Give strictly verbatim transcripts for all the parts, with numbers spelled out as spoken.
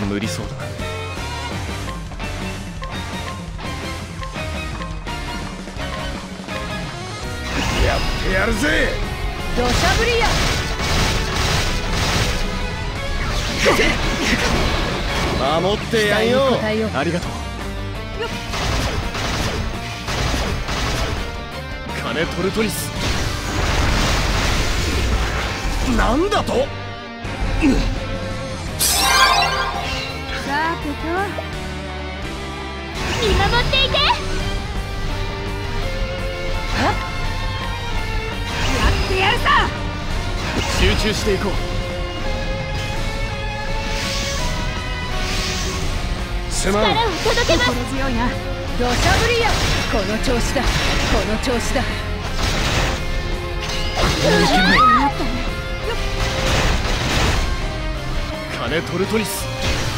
無理そうだ。 やってやるぜ。 土砂降りや。 守ってやんよ。ありがとう。金トルトリス。なんだと。 さてと見守っていて。やってやるさ。 集中していこう。 力を届けます。心強いな。土砂降りや。この調子だ、この調子だ。 金トルトリス。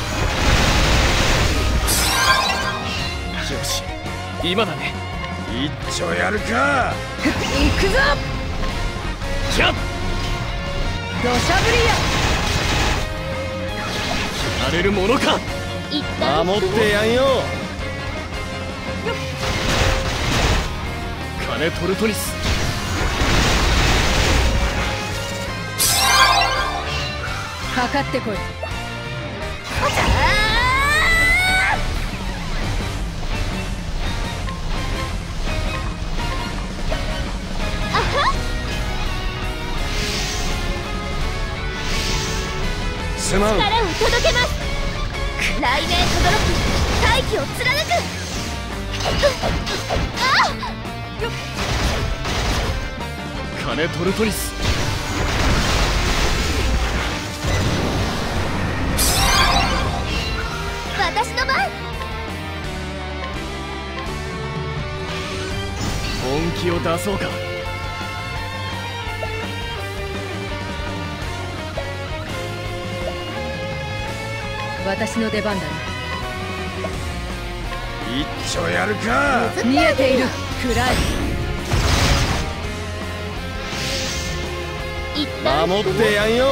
よし、今だね。 一丁やるか。 行くぞ。 キャッ土砂降りや。 やれるものか。守ってやんよ。金トルトリス。 かかってこい。 すまん。 力を届けます。雷鳴とどろく大気を貫く。あっ。 金トルトリス。 私の番。 本気を出そうか。 私の出番だな。 一丁やるか。 見えている。暗い。 守ってやんよ。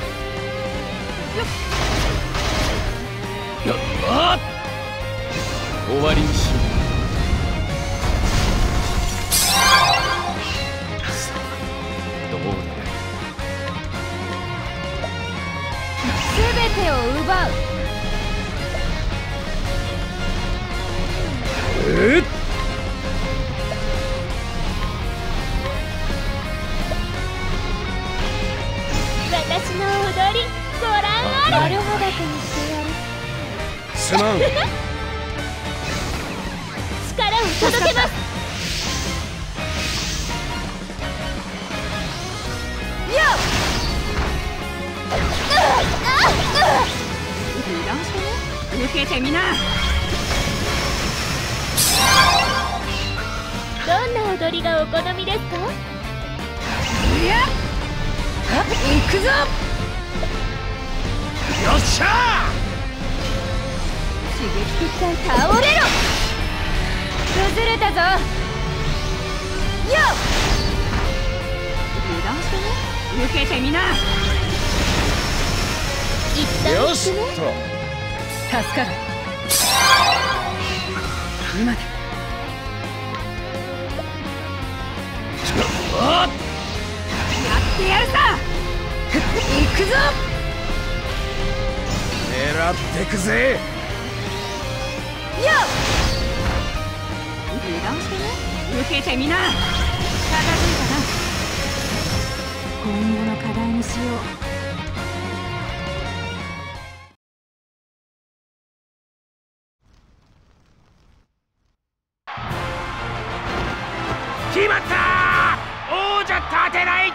あっ、終わりにしよう。さあどうだ。 全てを奪う。 えっ、 私の踊りご覧あれ。丸裸にしてやる。 すまん。 力を届けます。よっ。油断してね。受けてみな。どんな踊りがお好みですか。いや、行くぞ。 よっしゃ刺激的感倒れろ。崩れたぞ。よっ。油断してね。受けてみな。一旦よしと。 助かる。今だ。 あっ、 やってやるさ。行くぞ。 狙ってくぜ。 よっ。油断してね。受けてみな。片付いたな。今後の課題にしよう。 決まった。王者立てない